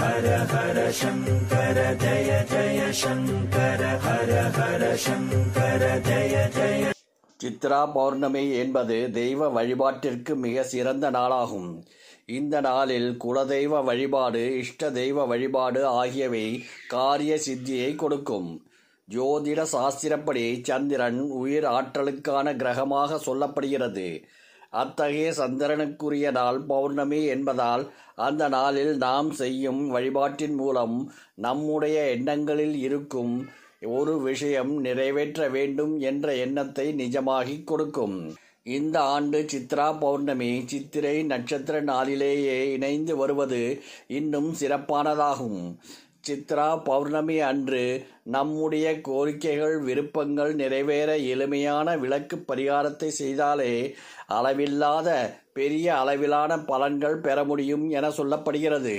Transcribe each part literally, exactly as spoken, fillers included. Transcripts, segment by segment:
ஹர ஹர சங்கர ஜய ஜய சங்கர ஹர ஹர சங்கர ஜய ஜய. சித்ரா பௌர்ணமி என்பது தெய்வ வழிபாட்டிற்கு மிக சிறந்த நாளாகும். இந்த நாளில் குலதெய்வ வழிபாடு, இஷ்ட தெய்வ வழிபாடு ஆகியவை காரிய சித்தியை கொடுக்கும். ஜோதிட சாஸ்திரப்படி சந்திரன் உயிர் ஆற்றலுக்கான கிரகமாக சொல்லப்படுகிறது. அத்தகைய சந்திரனுக்குரிய நாள் பௌர்ணமி என்பதால் அந்த நாளில் நாம் செய்யும் வழிபாட்டின் மூலம் நம்முடைய எண்ணங்களில் இருக்கும் ஒரு விஷயம் நிறைவேற்ற வேண்டும் என்ற எண்ணத்தை நிஜமாகிக் கொடுக்கும். இந்த ஆண்டு சித்ரா பௌர்ணமி சித்திரை நட்சத்திர நாளிலேயே இணைந்து வருவது இன்னும் சிறப்பானதாகும். சித்ரா பௌர்ணமி அன்று நம்முடைய கோரிக்கைகள், விருப்பங்கள் நிறைவேற எளிமையான விளக்கு பரிகாரத்தை செய்தாலே அளவில்லாத பெரிய அளவிலான பலன்கள் பெற முடியும் என சொல்லப்படுகிறது.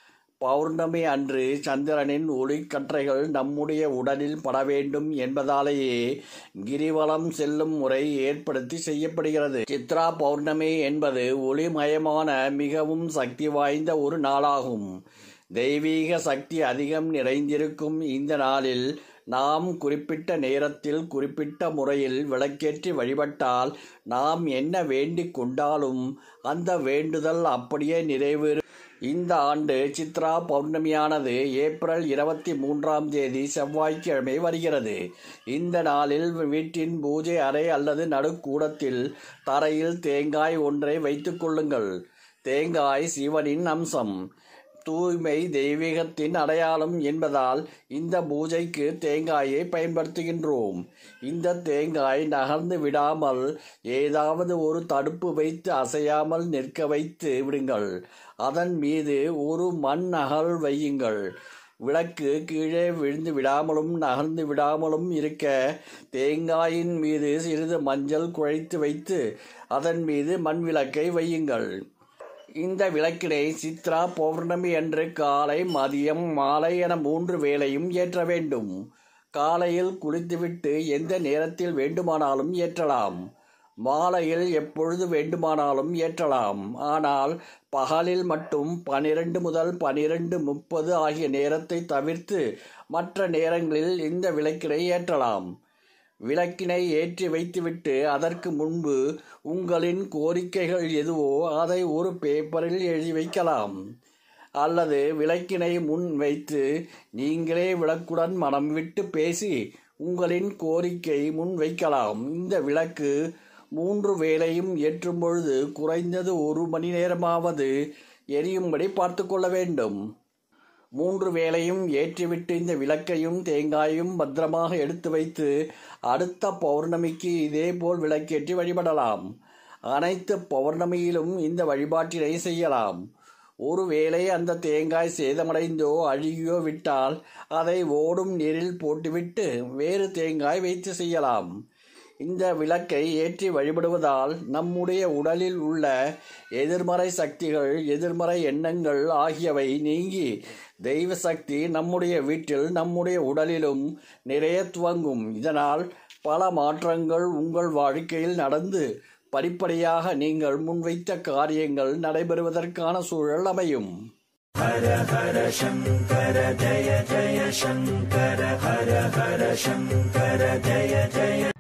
பௌர்ணமி அன்று சந்திரனின் ஒளிக்கற்றைகள் நம்முடைய உடலில் பட வேண்டும் என்பதாலேயே கிரிவலம் செல்லும் முறை ஏற்படுத்தி செய்யப்படுகிறது. சித்ரா பௌர்ணமி என்பது ஒளிமயமான மிகவும் சக்தி வாய்ந்த ஒரு நாளாகும். தெய்வீக சக்தி அதிகம் நிறைந்திருக்கும் இந்த நாளில் நாம் குறிப்பிட்ட நேரத்தில் குறிப்பிட்ட முறையில் விளக்கேற்றி வழிபட்டால் நாம் என்ன வேண்டிக் கொண்டாலும் அந்த வேண்டுதல் அப்படியே நிறைவேறும். இந்த ஆண்டு சித்ரா பௌர்ணமியானது ஏப்ரல் இருபத்தி மூன்றாம் தேதி செவ்வாய்க்கிழமை வருகிறது. இந்த நாளில் வீட்டின் பூஜை அறை அல்லது நடுக்கூடத்தில் தரையில் தேங்காய் ஒன்றை வைத்துக் கொள்ளுங்கள். தேங்காய் சிவனின் அம்சம், தூய்மை தெய்வீகத்தின் அடையாளம் என்பதால் இந்த பூஜைக்கு தேங்காயை பயன்படுத்துகின்றோம். இந்த தேங்காய் நகர்ந்து விடாமல் ஏதாவது ஒரு தடுப்பு வைத்து அசையாமல் நிற்க வைத்து விடுங்கள். அதன் மீது ஒரு மண் நகல் வையுங்கள். விளக்கு கீழே விழுந்து விடாமலும் நகர்ந்து விடாமலும் இருக்க தேங்காயின் மீது சிறிது மஞ்சள் குழைத்து வைத்து அதன் மீது மண் விளக்கை வையுங்கள். இந்த விளக்கினை சித்ரா பௌர்ணமி அன்று காலை, மதியம், மாலை என மூன்று வேளையும் ஏற்ற வேண்டும். காலையில் குளித்துவிட்டு எந்த நேரத்தில் வேண்டுமானாலும் ஏற்றலாம். மாலையில் எப்பொழுது வேண்டுமானாலும் ஏற்றலாம். ஆனால் பகலில் மட்டும் பனிரெண்டு முதல் பனிரெண்டு முப்பது ஆகிய நேரத்தை தவிர்த்து மற்ற நேரங்களில் இந்த விளக்கினை ஏற்றலாம். விளக்கினை ஏற்றி வைத்துவிட்டு அதற்கு முன்பு உங்களின் கோரிக்கைகள் எதுவோ அதை ஒரு பேப்பரில் எழுதி வைக்கலாம். அல்லது விளக்கினை முன் வைத்து நீங்களே விளக்குடன் மனம் விட்டு பேசி உங்களின் கோரிக்கை முன் வைக்கலாம். இந்த விளக்கு மூன்று வேளையும் ஏற்றும் பொழுது குறைந்தது ஒரு மணி நேரமாவது எரியும்படி பார்த்து கொள்ள வேண்டும். மூன்று வேளையும் ஏற்றிவிட்டு இந்த விளக்கையும் தேங்காயும் பத்திரமாக எடுத்து வைத்து அடுத்த பௌர்ணமிக்கு இதேபோல் விளக்கேற்றி வழிபடலாம். அனைத்து பௌர்ணமியிலும் இந்த வழிபாட்டினை செய்யலாம். ஒருவேளை அந்த தேங்காய் சேதமடைந்தோ அழுகியோ விட்டால் அதை ஓடும் நீரில் போட்டுவிட்டு வேறு தேங்காய் வைத்து செய்யலாம். இந்த விளக்கை ஏற்றி வழிபடுவதால் நம்முடைய உடலில் உள்ள எதிர்மறை சக்திகள், எதிர்மறை எண்ணங்கள் ஆகியவை நீங்கி தெய்வ சக்தி நம்முடைய வீட்டில், நம்முடைய உடலிலும் நிறைய துவங்கும். இதனால் பல மாற்றங்கள் உங்கள் வாழ்க்கையில் நடந்து படிப்படியாக நீங்கள் முன்வைத்த காரியங்கள் நடைபெறுவதற்கான சூழல் அமையும். ஹர ஹர சங்கர ஜய ஜய சங்கர ஹர ஹர சங்கர ஜய ஜய